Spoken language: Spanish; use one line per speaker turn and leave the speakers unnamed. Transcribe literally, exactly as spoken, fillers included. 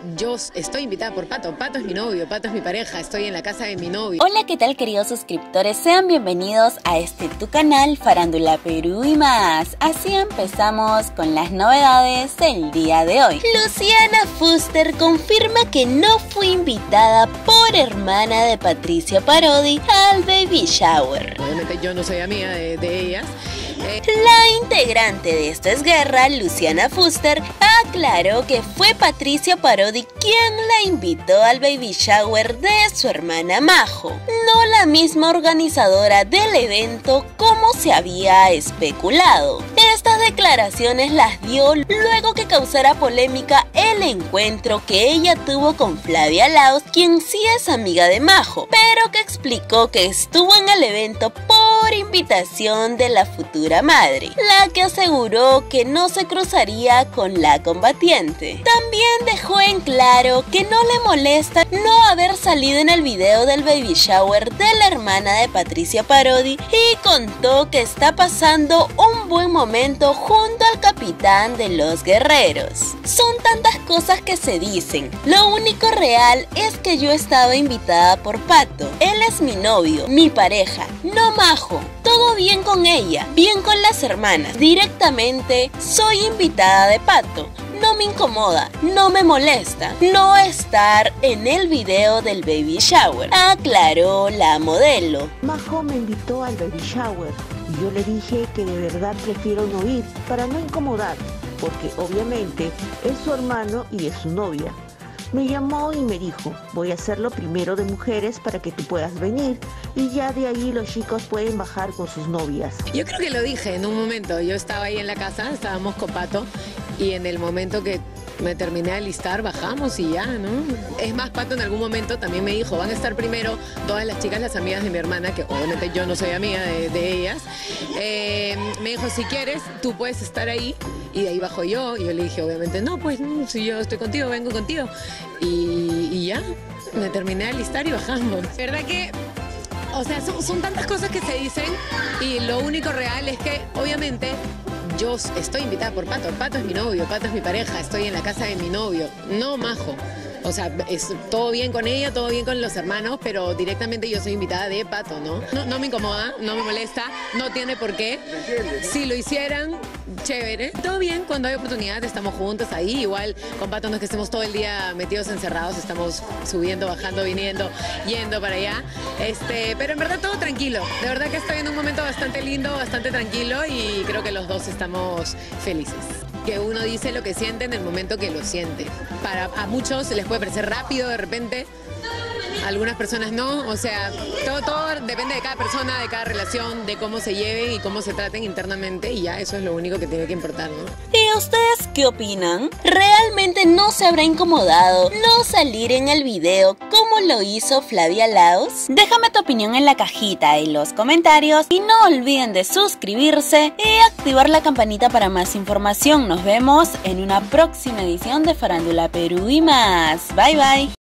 yo estoy invitada por Pato. Pato es mi novio, Pato es mi pareja, estoy en la casa de mi novio.
Hola, ¿qué tal, queridos suscriptores? Sean bienvenidos a este tu canal Farándula Perú y más. Así empezamos con las novedades del día de hoy. Luciana Fuster confirma que no fue invitada por hermana de Patricia Parodi al baby shower.
Obviamente yo no soy amiga de, de ellas. Eh...
La integrante de Esto es Guerra, Luciana Fuster, aclaró que fue Patricia Parodi quien la invitó al baby shower de su hermana Majo, no la misma organizadora del evento como se había especulado. Estas declaraciones las dio luego que causara polémica el encuentro que ella tuvo con Flavia Laos, quien sí es amiga de Majo, pero que explicó que estuvo en el evento por invitación de la futura madre, la que aseguró que no se cruzaría con la combatiente. También dejó en claro que no le molesta no haber salido en el video del baby shower de la hermana de Patricia Parodi y contó que está pasando un buen momento junto al capitán de los guerreros. Son tantas cosas que se dicen. Lo único real es que yo estaba invitada por Pato. Él es mi novio, mi pareja, no Majo. Todo bien con ella, bien con las hermanas. Directamente soy invitada de Pato. No me incomoda, no me molesta no estar en el video del baby shower, aclaró la modelo.
Majo me invitó al baby shower y yo le dije que de verdad prefiero no ir para no incomodar, porque obviamente es su hermano y es su novia. Me llamó y me dijo, voy a hacerlo primero de mujeres para que tú puedas venir y ya de ahí los chicos pueden bajar con sus novias.
Yo creo que lo dije en un momento, yo estaba ahí en la casa, estábamos con Pato y en el momento que me terminé de alistar bajamos y ya, ¿no? Es más, Pato en algún momento también me dijo, van a estar primero todas las chicas, las amigas de mi hermana, que obviamente yo no soy amiga de, de ellas. Eh, me dijo, si quieres, tú puedes estar ahí. Y de ahí bajo yo, y yo le dije, obviamente, no, pues no, si yo estoy contigo, vengo contigo. Y, y ya, me terminé de alistar y bajamos. ¿Verdad que? O sea, son, son tantas cosas que se dicen y lo único real es que, obviamente, yo estoy invitada por Pato. Pato es mi novio, Pato es mi pareja, estoy en la casa de mi novio, no Majo. O sea, es todo bien con ella, todo bien con los hermanos, pero directamente yo soy invitada de Pato, ¿no? No, no me incomoda, no me molesta, no tiene por qué. Si lo hicieran, chévere. Todo bien, cuando hay oportunidad estamos juntos ahí. Igual con Pato no es que estemos todo el día metidos encerrados, estamos subiendo, bajando, viniendo, yendo para allá. Este, pero en verdad todo tranquilo. De verdad que estoy en un momento bastante lindo, bastante tranquilo y creo que los dos estamos felices. Que uno dice lo que siente en el momento que lo siente. Para a muchos les puede parecer rápido de repente, a algunas personas no, o sea, todo, todo depende de cada persona, de cada relación, de cómo se lleven y cómo se traten internamente y ya eso es lo único que tiene que importar, ¿no?
¿Y ustedes qué opinan? ¿Realmente no se habrá incomodado no salir en el video como lo hizo Flavia Laos? Déjame tu opinión en la cajita de los comentarios y no olviden de suscribirse y activar la campanita para más información. Nos vemos en una próxima edición de Farándula Perú y más. Bye bye.